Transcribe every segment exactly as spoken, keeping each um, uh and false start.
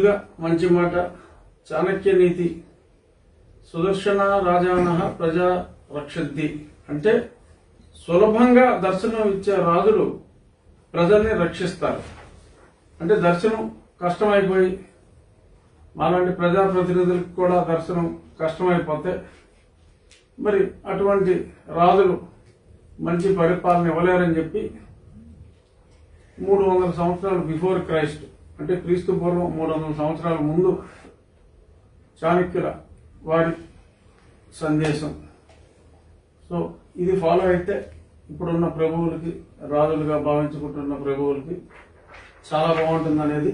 ముందుగా మంచి మాట, చాణక్య నీతి, సుదర్శన రాజానః ప్రజా రక్షంతి అంటే సులభంగా దర్శనం ఇచ్చే రాజులు ప్రజల్ని రక్షిస్తారు. అంటే దర్శనం కష్టమైపోయి మాలాంటి ప్రజాప్రతినిధులకు కూడా దర్శనం కష్టమైపోతే మరి అటువంటి రాజులు మంచి పరిపాలన ఇవ్వలేరని చెప్పి మూడు వందల సంవత్సరాలు బిఫోర్ క్రైస్ట్ అంటే క్రీస్తు పూర్వం మూడు వందల సంవత్సరాల ముందు చాణక్యుల వారి సందేశం. సో ఇది ఫాలో అయితే ఇప్పుడున్న ప్రభువులకి, రాజులుగా భావించుకుంటున్న ప్రభువులకి చాలా బాగుంటుంది అనేది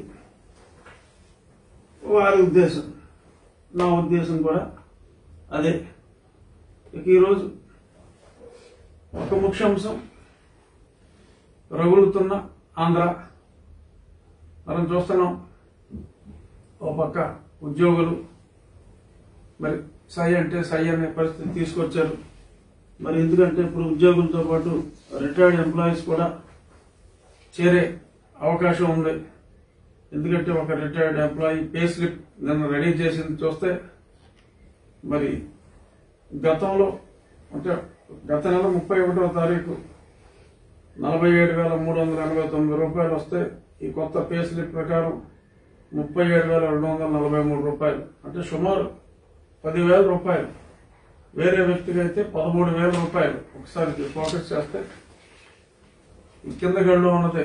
వారి ఉద్దేశం. నా ఉద్దేశం కూడా అదే. ఇక ఈరోజు ఒక ముఖ్యాంశం, రగులుతున్న ఆంధ్ర. మనం చూస్తున్నాం, ఓ పక్క ఉద్యోగులు మరి సై అంటే సై అనే పరిస్థితి తీసుకొచ్చారు. మరి ఎందుకంటే ఇప్పుడు ఉద్యోగులతో పాటు రిటైర్డ్ ఎంప్లాయీస్ కూడా చేరే అవకాశం ఉంది. ఎందుకంటే ఒక రిటైర్డ్ ఎంప్లాయీ పే స్లిప్ నిన్న రెడీ చేసింది చూస్తే మరి గతంలో అంటే గత నెల ముప్పై ఒకటో తారీఖు నలభై ఏడు వేల మూడు వందల ఎనభై తొమ్మిది రూపాయలు వస్తే ఈ కొత్త పే స్లిప్ ప్రకారం ముప్పై ఏడు వేల రెండు వందల నలభై మూడు రూపాయలు అంటే సుమారు పదివేల రూపాయలు. వేరే వ్యక్తికి అయితే పదమూడు వేల రూపాయలు. ఒకసారి ఫోకస్ చేస్తే ఈ కింద గడిలో ఉన్నది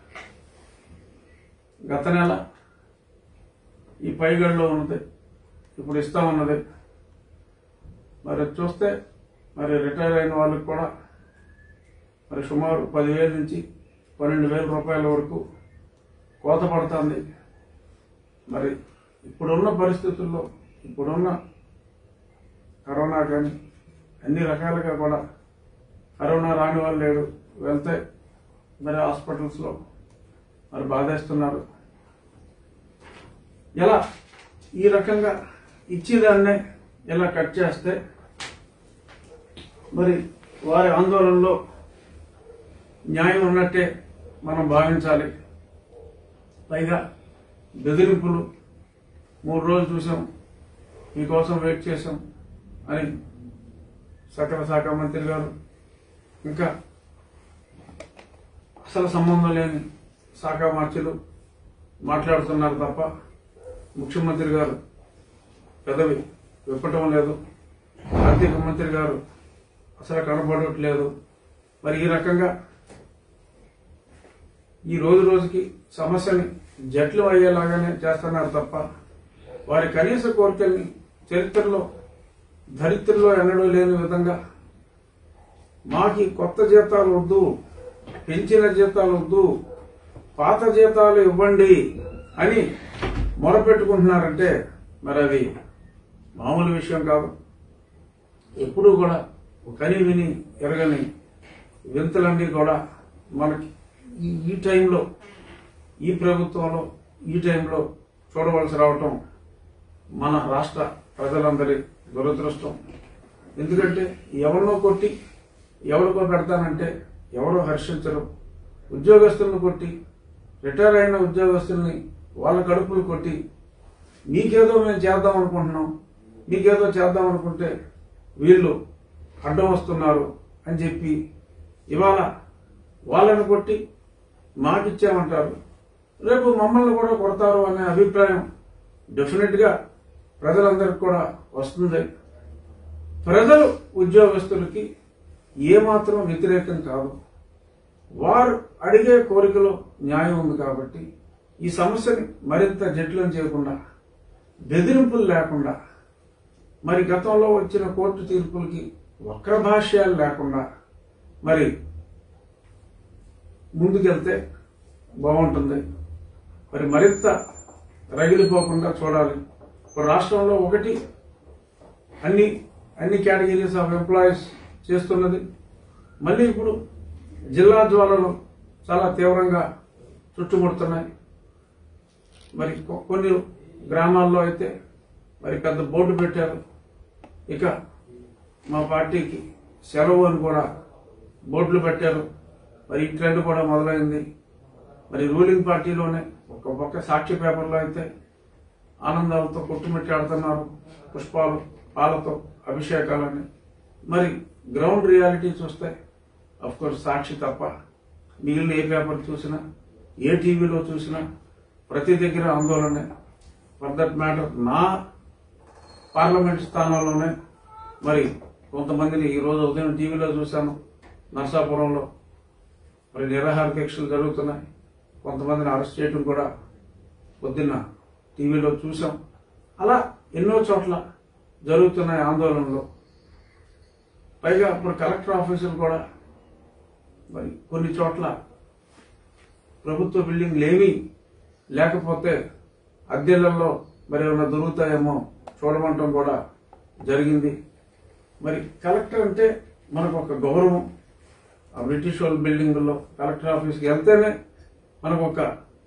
గత నెల, ఈ పై గడిలో ఉన్నది ఇప్పుడు ఇస్తా ఉన్నది. మరి చూస్తే మరి రిటైర్ అయిన వాళ్ళకి కూడా మరి సుమారు పదివేల నుంచి పన్నెండు వేల రూపాయల వరకు కోత పడుతుంది. మరి ఇప్పుడున్న పరిస్థితుల్లో, ఇప్పుడున్న కరోనా కానీ అన్ని రకాలుగా కూడా కరోనా రాని వాళ్ళు లేడు, వెళ్తే మరి హాస్పిటల్స్లో మరి బాధేస్తున్నారు. ఎలా ఈ రకంగా ఇచ్చేదాన్నే ఎలా కట్ చేస్తే మరి వారి ఆందోళనలో న్యాయం ఉన్నట్టే మనం భావించాలి. పైగా బెదిరింపులు, మూడు రోజులు చూసాం, మీకోసం వెయిట్ చేశాం అని సకల శాఖ మంత్రి గారు, ఇంకా అసలు సంబంధం లేని శాఖ మార్చులు మాట్లాడుతున్నారు తప్ప ముఖ్యమంత్రి గారు పెదవి విప్పటం లేదు, ఆర్థిక మంత్రి గారు అసలు కనబడట్లేదు. మరి ఈ రకంగా ఈ రోజు రోజుకి సమస్యని జట్లు అయ్యేలాగానే చేస్తున్నారు తప్ప వారి కనీస కోరికల్ని చరిత్రలో ధరిత్రలో ఎన్నడూ లేని విధంగా మాకి కొత్త జీతాలు వద్దు, పెంచిన జీతాలు వద్దు, పాత జీతాలు ఇవ్వండి అని మొరపెట్టుకుంటున్నారంటే మరి అది మామూలు విషయం కాదు. ఎప్పుడూ కూడా కని విని ఎరగని వింతలన్నీ కూడా మనకి ఈ టైంలో, ఈ ప్రభుత్వంలో ఈ టైంలో చూడవలసి రావటం మన రాష్ట్ర ప్రజలందరి దురదృష్టం. ఎందుకంటే ఎవరినో కొట్టి ఎవరికో పెడతానంటే ఎవరో హర్షించరు. ఉద్యోగస్తులను కొట్టి, రిటైర్ అయిన ఉద్యోగస్తుల్ని వాళ్ళ కడుపులు కొట్టి మీకేదో మేము చేద్దాం అనుకుంటున్నాం, మీకేదో చేద్దాం అనుకుంటే వీళ్ళు అడ్డం వస్తున్నారు అని చెప్పి ఇవాళ వాళ్ళని కొట్టి మాకిచ్చామంటారు, రేపు మమ్మల్ని కూడా కొడతారు అనే అభిప్రాయం డెఫినెట్ గా ప్రజలందరికీ కూడా వస్తుంది. ప్రజలు ఉద్యోగస్తులకి ఏమాత్రం వ్యతిరేకం కాదు. వారు అడిగే కోరికలో న్యాయం ఉంది కాబట్టి ఈ సమస్యని మరింత జటిలం చేయకుండా, బెదిరింపులు లేకుండా, మరి గతంలో వచ్చిన కోర్టు తీర్పులకి వక్ర భాష్యాలు లేకుండా మరి ముందుకెళ్తే బాగుంటుంది. మరి మరింత రగిలిపోకుండా చూడాలి. ఇప్పుడు రాష్ట్రంలో ఒకటి అన్ని అన్ని కేటగిరీస్ ఆఫ్ ఎంప్లాయీస్ చేస్తున్నది. మళ్ళీ ఇప్పుడు జిల్లా జ్వాలలు చాలా తీవ్రంగా చుట్టుముడుతున్నాయి. మరి కొన్ని గ్రామాల్లో అయితే మరి పెద్ద బోర్డు పెట్టారు. ఇక మా పార్టీకి సెలవు అని కూడా బోర్డులు పెట్టారు. మరి ఈ ట్రెండ్ కూడా మొదలైంది. మరి రూలింగ్ పార్టీలోనే ఒక పక్క సాక్షి పేపర్లో అయితే ఆనందాలతో కొట్టుమిట్టాడుతున్నారు, పుష్పాలు పాలతో అభిషేకాలని. మరి గ్రౌండ్ రియాలిటీ చూస్తే అఫ్ కోర్స్ సాక్షి తప్ప మిగిలిన ఏ పేపర్ చూసినా ఏ టీవీలో చూసినా ప్రతి దగ్గర ఆందోళనే. ఫర్ దట్ మ్యాటర్ నా పార్లమెంట్ స్థానంలోనే మరి కొంతమందిని ఈ రోజు ఉదయం టీవీలో చూశాను, నర్సాపురంలో మరి నిరాహార దీక్షలు జరుగుతున్నాయి. కొంతమందిని అరెస్ట్ చేయడం కూడా పొద్దున్న టీవీలో చూసాం. అలా ఎన్నో చోట్ల జరుగుతున్నాయి ఆందోళనలు. పైగా ఇప్పుడు కలెక్టర్ ఆఫీసులు కూడా మరి కొన్ని చోట్ల ప్రభుత్వ బిల్డింగ్లు ఏమీ లేకపోతే అద్దెలలో మరి ఏమైనా దొరుకుతాయేమో చూడమంటం కూడా జరిగింది. మరి కలెక్టర్ అంటే మనకు ఒక గౌరవం. ఆ బ్రిటిష్ వాళ్ళ బిల్డింగుల్లో కలెక్టర్ ఆఫీస్కి వెళ్తేనే మనకు ఒక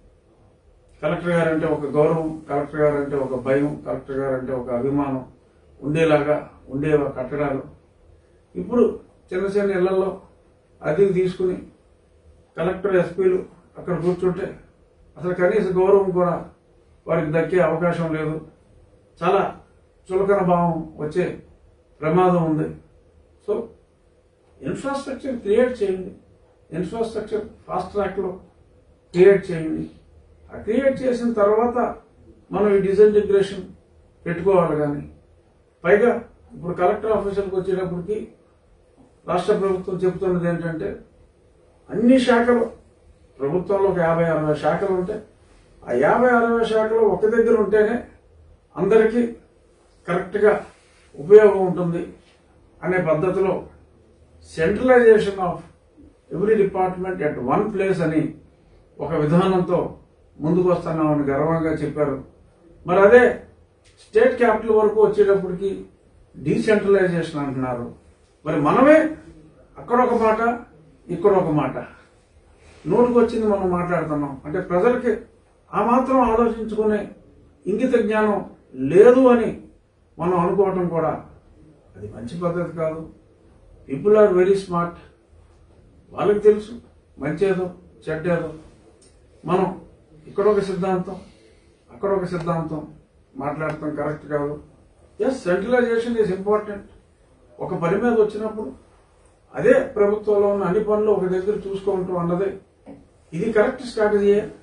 కలెక్టర్ గారు అంటే ఒక గౌరవం, కలెక్టర్ గారు అంటే ఒక భయం, కలెక్టర్ గారు అంటే ఒక అభిమానం ఉండేలాగా ఉండేవా కట్టడాలు. ఇప్పుడు చిన్న చిన్న ఇళ్లలో అద్దెకు తీసుకుని కలెక్టర్ ఎస్పీలు అక్కడ కూర్చుంటే అసలు కనీస గౌరవం కూడా వారికి దక్కే అవకాశం లేదు. చాలా చులకన భావం వచ్చే ప్రమాదం ఉంది. సో ఇన్ఫ్రాస్ట్రక్చర్ క్రియేట్ చేయండి, ఇన్ఫ్రాస్ట్రక్చర్ ఫాస్ట్ ట్రాక్లో క్రియేట్ చేయండి. ఆ క్రియేట్ చేసిన తర్వాత మనం ఈ డిజఇంటిగ్రేషన్ పెట్టుకోవాలి. కానీ పైగా ఇప్పుడు కలెక్టర్ ఆఫీసులకు వచ్చేటప్పటికి రాష్ట్ర ప్రభుత్వం చెబుతున్నది ఏంటంటే అన్ని శాఖలు ప్రభుత్వంలో ఒక యాభై అరవై శాఖలు ఉంటే ఆ యాభై అరవై శాఖలు ఒక దగ్గర ఉంటేనే అందరికీ కరెక్ట్గా ఉపయోగం ఉంటుంది అనే పద్ధతిలో centralisation of every department at one place అని ఒక విధానంతో ముందుకు వస్తున్నామని గర్వంగా చెప్పారు. మరి అదే స్టేట్ క్యాపిటల్ వరకు వచ్చేటప్పటికి డీసెంట్రలైజేషన్ అంటున్నారు. మరి మనమే అక్కడ ఒక మాట ఇక్కడ ఒక మాట నోటుకు వచ్చింది మనం మాట్లాడుతున్నాం. అంటే ప్రజలకి ఆ మాత్రం ఆలోచించుకునే ఇంగిత జ్ఞానం లేదు అని మనం అనుకోవటం కూడా అది మంచి పద్ధతి కాదు. పీపుల్ ఆర్ వెరీ స్మార్ట్, వాళ్ళకి తెలుసు మంచేదో చెడ్డేదో. మనం ఇక్కడ ఒక సిద్ధాంతం అక్కడ ఒక సిద్ధాంతం మాట్లాడటం కరెక్ట్ కాదు. Yes, centralisation is important. ఒక పని మీద వచ్చినప్పుడు అదే ప్రభుత్వంలో ఉన్న అన్ని పనులు ఒక దగ్గర చూసుకోవటం అన్నదే ఇది కరెక్ట్ స్ట్రాటజీయే.